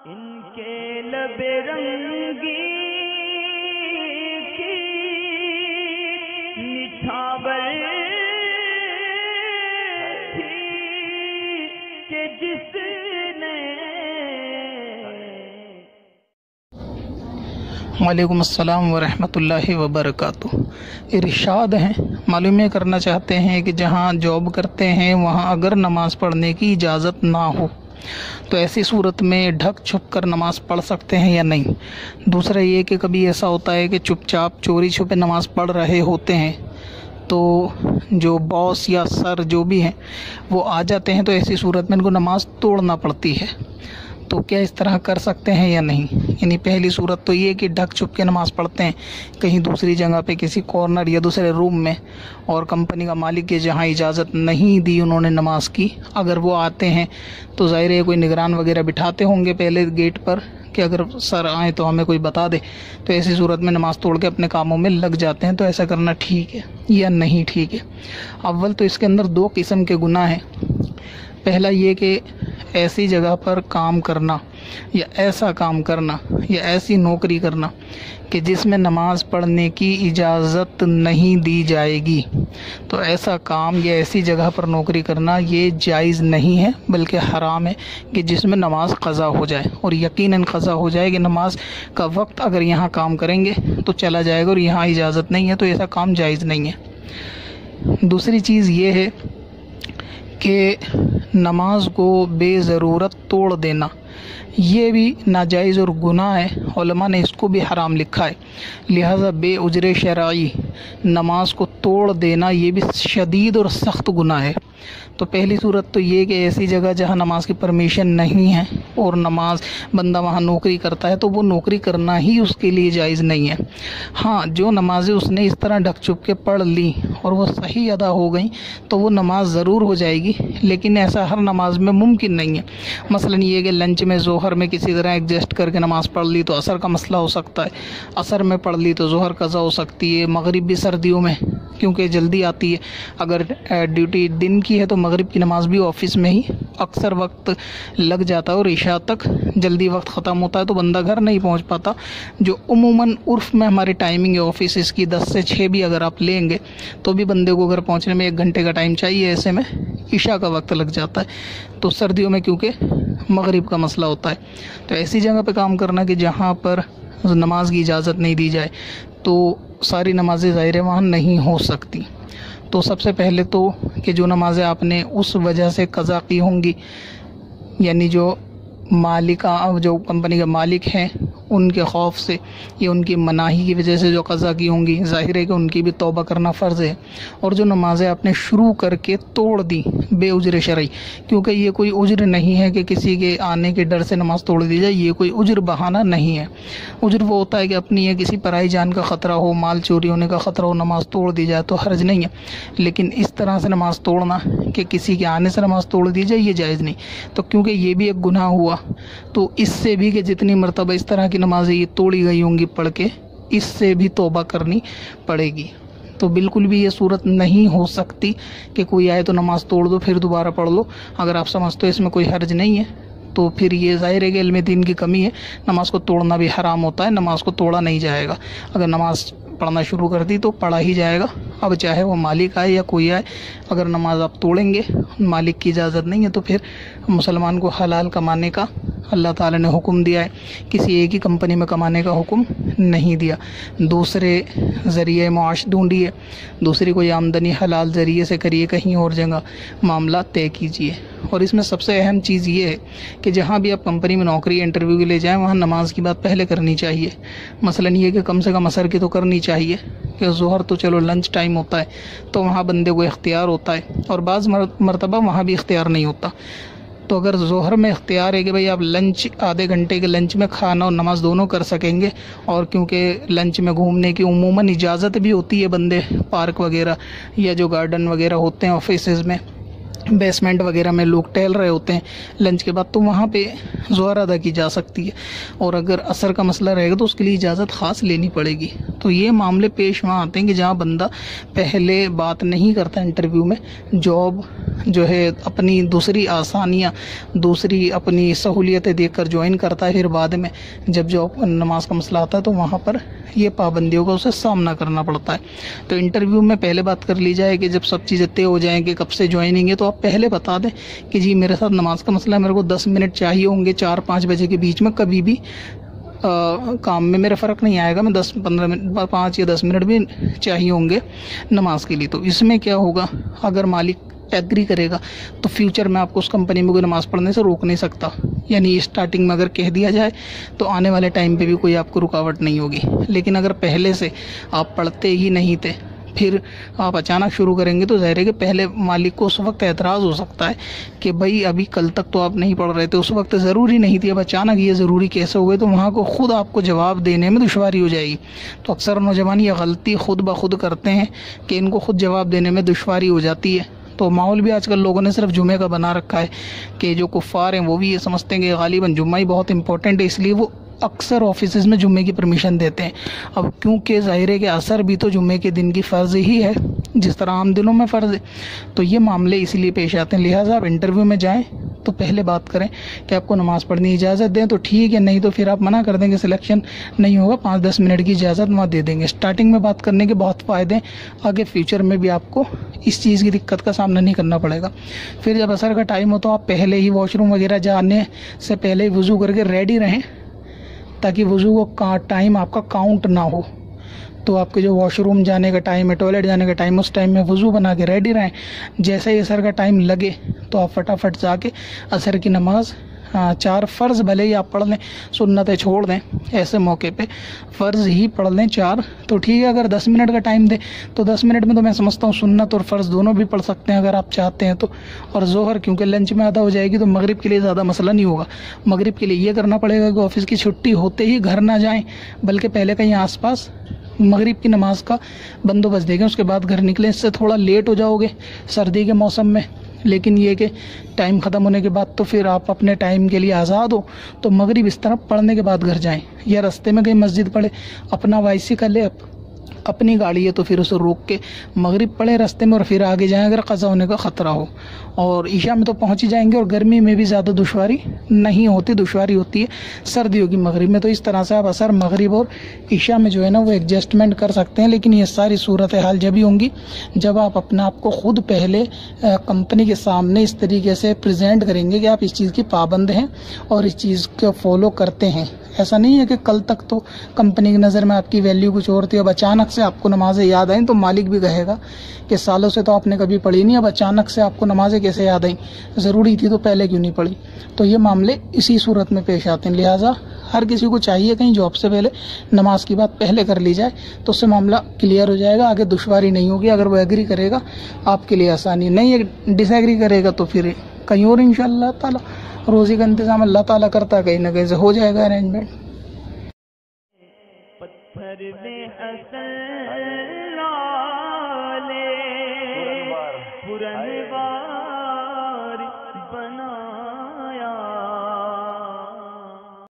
इनके लबे रंगी की निछावर थी कि जिसने। वालेकुम अस्सलाम वरहमतुल्लाहि वबरकातुहू। इरशाद हैं, मालूम ये करना चाहते हैं कि जहाँ जॉब करते हैं वहाँ अगर नमाज़ पढ़ने की इजाज़त ना हो तो ऐसी सूरत में ढक छुप कर नमाज़ पढ़ सकते हैं या नहीं। दूसरा ये कि कभी ऐसा होता है कि चुपचाप चोरी छुपे नमाज़ पढ़ रहे होते हैं तो जो बॉस या सर जो भी हैं वो आ जाते हैं, तो ऐसी सूरत में इनको नमाज़ तोड़ना पड़ती है। तो क्या इस तरह कर सकते हैं या नहीं। यानी पहली सूरत तो ये कि ढक छुप के नमाज़ पढ़ते हैं कहीं दूसरी जगह पे, किसी कॉर्नर या दूसरे रूम में, और कंपनी का मालिक के जहाँ इजाज़त नहीं दी उन्होंने नमाज की, अगर वो आते हैं तो ज़ाहिर है कोई निगरान वगैरह बिठाते होंगे पहले गेट पर कि अगर सर आए तो हमें कोई बता दे। तो ऐसी सूरत में नमाज़ तोड़ के अपने कामों में लग जाते हैं। तो ऐसा करना ठीक है या नहीं ठीक है। अव्वल तो इसके अंदर दो किस्म के गुनाह हैं। पहला ये कि ऐसी जगह पर काम करना या ऐसा काम करना या ऐसी नौकरी करना कि जिसमें नमाज़ पढ़ने की इजाज़त नहीं दी जाएगी, तो ऐसा काम या ऐसी जगह पर नौकरी करना ये जायज़ नहीं है बल्कि हराम है कि जिसमें नमाज क़ज़ा हो जाए, और यकीनन क़ज़ा हो जाए कि नमाज का वक्त अगर यहाँ काम करेंगे तो चला जाएगा और यहाँ इजाज़त नहीं है, तो ऐसा काम जायज़ नहीं है। दूसरी चीज़ ये है कि नमाज को बेज़रूरत तोड़ देना ये भी नाजायज़ और गुनाह है। उलमा ने इसको भी हराम लिखा है। लिहाजा बेउजरे शरई नमाज को तोड़ देना ये भी शदीद और सख्त गुनाह है। तो पहली सूरत तो ये कि ऐसी जगह जहाँ नमाज की परमिशन नहीं है और नमाज बंदा वहाँ नौकरी करता है तो वो नौकरी करना ही उसके लिए जायज़ नहीं है। हाँ, जो नमाज़ें उसने इस तरह ढक छुप के पढ़ ली और वो सही अदा हो गई तो वो नमाज ज़रूर हो जाएगी, लेकिन ऐसा हर नमाज में मुमकिन नहीं है। मसलन ये कि लंच में ज़ोहर में किसी तरह एडजस्ट करके नमाज़ पढ़ ली तो असर का मसला हो सकता है, असर में पढ़ ली तो ज़ोहर क़ज़ा हो सकती है, मगरिब भी सर्दियों में क्योंकि जल्दी आती है, अगर ड्यूटी दिन की है तो मगरिब की नमाज़ भी ऑफिस में ही अक्सर वक्त लग जाता है और इशा तक जल्दी वक्त ख़त्म होता है तो बंदा घर नहीं पहुंच पाता। जो उमूमन उर्फ़ में हमारी टाइमिंग है ऑफिस इसकी 10 से 6 भी अगर आप लेंगे तो भी बंदे को घर पहुंचने में 1 घंटे का टाइम चाहिए, ऐसे में इशा का वक्त लग जाता है। तो सर्दियों में क्योंकि मगरिब का मसला होता है, तो ऐसी जगह पे काम करना कि जहाँ पर नमाज की इजाज़त नहीं दी जाए तो सारी नमाज़ें ज़ाहिर है वहाँ नहीं हो सकती। तो सबसे पहले तो कि जो नमाज़ें आपने उस वजह से क़ज़ा की होंगी, यानी जो जो कंपनी के मालिक हैं उनके खौफ से या उनकी मनाही की वजह से जो क़ज़ा की होंगी, ज़ाहिर है कि उनकी भी तौबा करना फ़र्ज़ है। और जो नमाज़ें आपने शुरू करके तोड़ दी बेउज्र शरई, क्योंकि ये कोई उज्र नहीं है कि किसी के आने के डर से नमाज़ तोड़ दी जाए, ये कोई उज्र बहाना नहीं है। उज्र वो होता है कि अपनी या किसी पराई जान का ख़तरा हो, माल चोरी होने का ख़तरा हो, नमाज़ तोड़ दी जाए तो हर्ज नहीं है। लेकिन इस तरह से नमाज़ तोड़ना कि किसी के आने से नमाज़ तोड़ दी जाए ये जायज़ नहीं। तो क्योंकि ये भी एक गुनाह हुआ तो इससे भी कि जितनी मरतबा इस तरह की नमाज़ें ये तोड़ी गई होंगी पढ़ के, इससे भी तौबा करनी पड़ेगी। तो बिल्कुल भी ये सूरत नहीं हो सकती कि कोई आए तो नमाज़ तोड़ दो फिर दोबारा पढ़ लो। अगर आप समझते हो इसमें कोई हर्ज नहीं है तो फिर ये ज़ाहिर है कि इल्म दीन की कमी है। नमाज़ को तोड़ना भी हराम होता है, नमाज़ को तोड़ा नहीं जाएगा। अगर नमाज़ पढ़ना शुरू कर दी तो पढ़ा ही जाएगा, अब चाहे वो मालिक आए या कोई आए। अगर नमाज आप तोड़ेंगे, मालिक की इजाज़त नहीं है, तो फिर मुसलमान को हलाल कमाने का अल्लाह ताला ने हुक्म दिया है, किसी एक ही कंपनी में कमाने का हुक्म नहीं दिया। दूसरे ज़रिए मुआश ढूंढिए, दूसरी कोई आमदनी हलाल ज़रिए से करिए, कहीं और जगह मामला तय कीजिए। और इसमें सबसे अहम चीज़ ये है कि जहाँ भी आप कंपनी में नौकरी इंटरव्यू के लिए जाएँ वहाँ नमाज की बात पहले करनी चाहिए। मसलन ये कि कम से कम असर की तो करनी चाहिए कि ज़ोहर तो चलो लंच टाइम होता है तो वहाँ बंदे को इख्तियार होता है, और बाज़ मरतबा वहाँ भी इख्तियार नहीं होता। तो अगर ज़ोहर में इख्तियार है कि भाई आप लंच आधे घंटे के लंच में खाना और नमाज दोनों कर सकेंगे, और क्योंकि लंच में घूमने की उमूमन इजाज़त भी होती है बंदे पार्क वगैरह या जो गार्डन वगैरह होते हैं ऑफिसेज़ में बेसमेंट वगैरह में लोग टहल रहे होते हैं लंच के बाद, तो वहाँ पे ज़ोहर अदा की जा सकती है। और अगर असर का मसला रहेगा तो उसके लिए इजाज़त ख़ास लेनी पड़ेगी। तो ये मामले पेश वहाँ आते हैं कि जहाँ बंदा पहले बात नहीं करता इंटरव्यू में, जॉब जो है अपनी दूसरी आसानियाँ, दूसरी अपनी सहूलियतें देखकर ज्वाइन करता है, फिर बाद में जब जॉब नमाज का मसला आता है तो वहाँ पर ये पाबंदियों का उसे सामना करना पड़ता है। तो इंटरव्यू में पहले बात कर ली जाए कि जब सब चीज़ें तय हो जाएंगे कब से ज्वाइनिंग है, तो आप पहले बता दें कि जी मेरे साथ नमाज का मसला है, मेरे को 10 मिनट चाहिए होंगे 4-5 बजे के बीच में, कभी भी काम में मेरा फ़र्क नहीं आएगा, मैं 10-15 मिनट 5 या 10 मिनट भी चाहिए होंगे नमाज के लिए। तो इसमें क्या होगा, अगर मालिक एग्री करेगा तो फ्यूचर में आपको उस कंपनी में कोई नमाज़ पढ़ने से रोक नहीं सकता। यानी स्टार्टिंग में अगर कह दिया जाए तो आने वाले टाइम पे भी कोई आपको रुकावट नहीं होगी। लेकिन अगर पहले से आप पढ़ते ही नहीं थे, फिर आप अचानक शुरू करेंगे, तो ज़ाहिर है कि पहले मालिक को उस वक्त एतराज़ हो सकता है कि भाई अभी कल तक तो आप नहीं पढ़ रहे थे, उस वक्त ज़रूरी नहीं थी, अब अचानक ये ज़रूरी कैसे हो गए। तो वहाँ को ख़ुद आपको जवाब देने में दुश्वारी हो जाएगी। तो अक्सर नौजवान ये गलती खुद ब खुद करते हैं कि इनको खुद जवाब देने में दुश्वारी हो जाती है। तो माहौल भी आजकल लोगों ने सिर्फ जुमे का बना रखा है कि जो कुफ़ार हैं वो भी ये समझते हैं कि गालिबन जुम्मा ही बहुत इंपॉर्टेंट है, इसलिए वो अक्सर ऑफिस में जुम्मे की परमिशन देते हैं। अब क्योंकि ज़ाहिर है कि असर भी तो जुम्मे के दिन की फ़र्ज़ ही है जिस तरह आम दिनों में फ़र्ज़ है। तो ये मामले इसलिए पेश आते हैं। लिहाजा आप इंटरव्यू में जाएं तो पहले बात करें कि आपको नमाज़ पढ़ने की इजाज़त दें तो ठीक है, नहीं तो फिर आप मना कर देंगे, सिलेक्शन नहीं होगा, 5-10 मिनट की इजाज़त वहाँ दे देंगे। स्टार्टिंग में बात करने के बहुत फ़ायदे हैं, आगे फ्यूचर में भी आपको इस चीज़ की दिक्कत का सामना नहीं करना पड़ेगा। फिर जब असर का टाइम हो तो आप पहले ही वॉशरूम वगैरह जाने से पहले वज़ू करके रेडी रहें, ताकि वज़ू का टाइम आपका काउंट ना हो। तो आपके जो वॉशरूम जाने का टाइम है, टॉयलेट जाने का टाइम, उस टाइम में वज़ू बना के रेडी रहें। जैसे ही असर का टाइम लगे तो आप फटाफट जाके असर की नमाज़ 4 फ़र्ज़ भले ही आप पढ़ लें, सुन्नतें छोड़ दें, ऐसे मौके पे फ़र्ज़ ही पढ़ लें 4 तो ठीक है। अगर 10 मिनट का टाइम दे तो 10 मिनट में तो मैं समझता हूँ सुन्नत और फ़र्ज़ दोनों भी पढ़ सकते हैं अगर आप चाहते हैं तो। और ज़ोहर क्योंकि लंच में अदा हो जाएगी तो मगरिब के लिए ज़्यादा मसला नहीं होगा। मगरिब के लिए ये करना पड़ेगा कि ऑफिस की छुट्टी होते ही घर ना जाएँ, बल्कि पहले कहीं आसपास मगरिब की नमाज का बंदोबस्त देखें, उसके बाद घर निकलें। इससे थोड़ा लेट हो जाओगे सर्दी के मौसम में, लेकिन ये कि टाइम ख़त्म होने के बाद तो फिर आप अपने टाइम के लिए आज़ाद हो। तो मगरिब इस तरह पढ़ने के बाद घर जाएं, या रास्ते में कहीं मस्जिद पढ़े, अपना बाइसिकल ले, अपनी गाड़ी है तो फिर उसे रोक के मगरिब पढ़े रास्ते में और फिर आगे जाएं अगर क़ज़ा होने का ख़तरा हो। और ईशा में तो पहुंच ही जाएंगे और गर्मी में भी ज़्यादा दुश्वारी नहीं होती, दुश्वारी होती है सर्दियों की मगरिब में। तो इस तरह से आप असर, मगरिब और ईशा में जो है ना वो एडजस्टमेंट कर सकते हैं। लेकिन ये सारी सूरत हाल जब ही होंगी जब आप अपने आप को खुद पहले कंपनी के सामने इस तरीके से प्रेजेंट करेंगे कि आप इस चीज़ की पाबंद हैं और इस चीज़ को फॉलो करते हैं। ऐसा नहीं है कि कल तक तो कंपनी की नज़र में आपकी वैल्यू कुछ और थी, अब अचानक से आपको नमाज़ें याद आई तो मालिक भी कहेगा कि सालों से तो आपने कभी पढ़ी नहीं, अब अचानक से आपको नमाज़ें कैसे याद आई, ज़रूरी थी तो पहले क्यों नहीं पढ़ी। तो ये मामले इसी सूरत में पेश आते हैं। लिहाजा हर किसी को चाहिए कहीं जॉब से पहले नमाज की बात पहले कर ली जाए तो उससे मामला क्लियर हो जाएगा, आगे दुश्वारी नहीं होगी। अगर वो एग्री करेगा आपके लिए आसानी, नहीं डिसएग्री करेगा तो फिर कहीं और इंशाअल्लाह ताला रोज़ी का इंतज़ाम अल्लाह ताला करता है, कहीं ना कहीं से हो जाएगा अरेंजमेंट। पत्थर में असल लाले पुरन